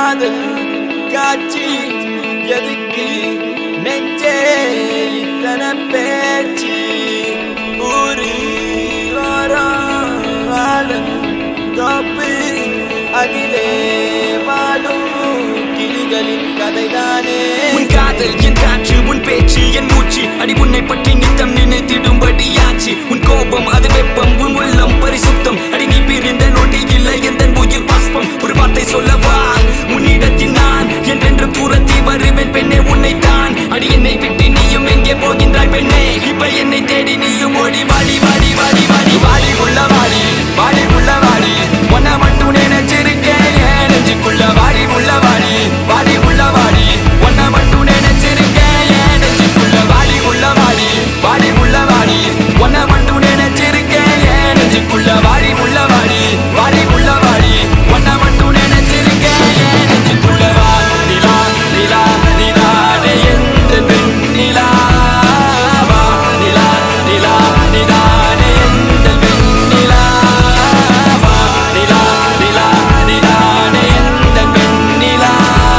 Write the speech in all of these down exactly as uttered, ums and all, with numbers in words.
காதல் காட்சி எதுக்கு நெஞ்சே இத்தனை பேச்சு ஊரு வாரம் தோப்பு அதிலே வாடும் கிளிகளின் கதைதானே உன் காதல் என் காற்று உன் பேச்சு என் மூச்சு அடி உன்னை பற்றி நித்தம் நினைத்திடும்படியாச்சு உன் கோபம் அது வெப்பம் உன் உள்ளம் பரிசுத்தம் அடி நீ பிரிந்த நொடி இல்லை எந்த உயிர் பாஸ்பம் ஒரு வார்த்தை சொல்லவா உன்னிடத்தில் நான் என்றென்று தூரத்தி வருவேன் பெண்ணே உன்னை தான் அடி என்னை விட்டு நீயும் எங்கே போகின்றாய் பெண்ணே இப்ப என்னை தேடி நீயும் ஓடி வாடி வாடி வாடி வாடி வாடி உள்ள வாடி வாடி உள்ள வாடி ஒன்ன மட்டும் நினைச்சிருக்கேன் என் நெஞ்சுக்குள்ள வாடி உள்ள வாடி வாடி உள்ள வாடி ஒன்ன மட்டும் நினைச்சிருக்கேன் என் நெஞ்சுக்குள்ள வாடி உள்ள வாடி வாடி உள்ள வாடி ஒன்ன மட்டும் நினைச்சிருக்கேன் என் நெஞ்சுக்குள்ள வாடி உள்ள வாடி வாடி உள்ள வாடி ஒன்ன மட்டும் நினைச்சிருக்கேன் என் நெஞ்சுக்குள்ள வா நிலா நிலா நிலானே என்ற பெண் நிலா வா நிலா நிலா நிலானே என்ற பெண் நிலா வா நிலா நிலா நிலானே என்ற பெண் நிலா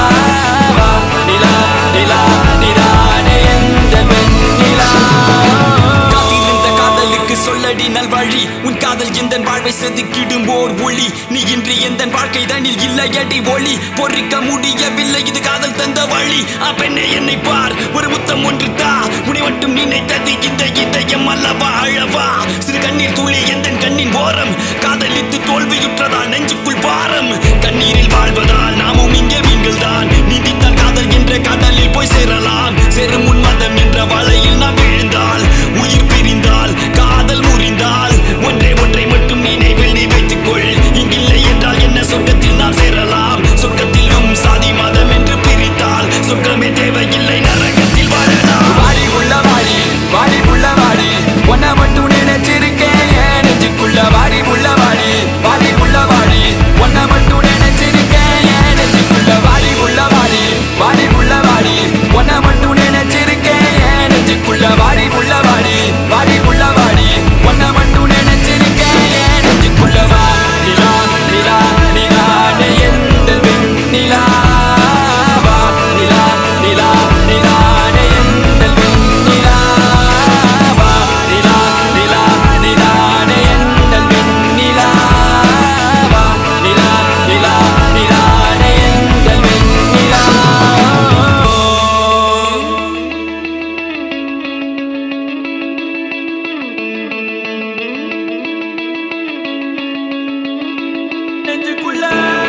வா நிலா நிலா நிலானே என்ற பெண் நிலா காத்திருந்த காதலுக்கு சொல்லடி நல்வழி உன் காதல் எந்த வாழ்வை செதுக்கிடும் ஓர் ஒளி நீ இன்றி எந்த வாழ்க்கை தனில் இல்லையடி ஒளி பொறிக்க முடியவில்லை இது காதல் தந்த வழி ஆ பெண்ணே என்னை பார் ஒரு முத்தம் ஒன்று தா உன்னை மட்டும் நினைத்தது இந்த இதயம் அல்லவா அழவா சிறு கண்ணீர் துளி எந்த கண்ணின் ஓரம் காதலித்து தோல்வியுற்றதால் நெஞ்சுக்குள் பாரம் கண்ணீரில் வாழ்வதால் நாமும் இங்கே மீன்கள் தான் நீந்தித்தால் காதல் என்ற கடலில் போய் சேரலாம் சேரும் உன் மதம் என்ற வலையில் நாம் விழுந்தால் உயிர் பிரிந்தால் காதல் முறிந்தால் ஒன்றே ஒன்றை மட்டும் நினைவில் நீ வைத்துக்கொள் இங்கில்லை என்றால் என்ன சொர்க்கத்தில் நாம் சேரலாம் சொர்க்கத்திலும் சாதி மதம் என்று பிரித்தால் சொர்க்கமே தேவையில்லை நரகத்தில் வாழலாம் வாடி உள்ள வாடி வாடி உள்ள வாடி ஒன்ன மட்டும் நினைச்சிருக்கேன் என் நெஞ்சுக்குள்ள வாடி உள்ள வாடி வாடி உள்ள வாடி ஒன்ன மட்டும் நினைச்சிருக்கேன் என் நெஞ்சுக்குள்ள வாடி உள்ள வாடி வாடி உள்ள வாடி ஒன்ன மட்டும் நினைச்சிருக்கேன் என் நெஞ்சுக்குள்ள வாடி உள்ள வாடி வாடி உள்ள வாடி ஒன்ன மட்டும் நினைச்சிருக்கேன் என் நெஞ்சுக்குள்ள வா நிலா நிலா நிலானே எந்த பெண் நிலா வா நிலா நிலா நிலானே எந்த பெண் நிலா வா நிலா நிலா நிலானே எந்த பெண் நிலா வா நிலா நிலா நிலானே எந்த பெண் நிலா நெஞ்சுக்குள்ள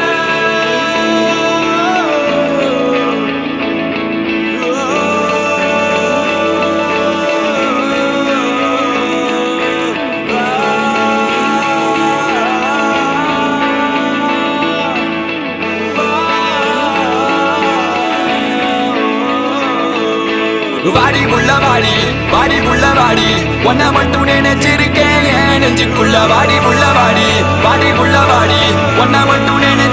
வாடி உள்ள வாடி வாடி உள்ள வாடி ஒன்ன மட்டும் நினைச்சிருக்கேன் என் நெஞ்சுக்குள்ள வாடி உள்ள வாடி வாடி உள்ள வாடி ஒன்ன மட்டும் நினை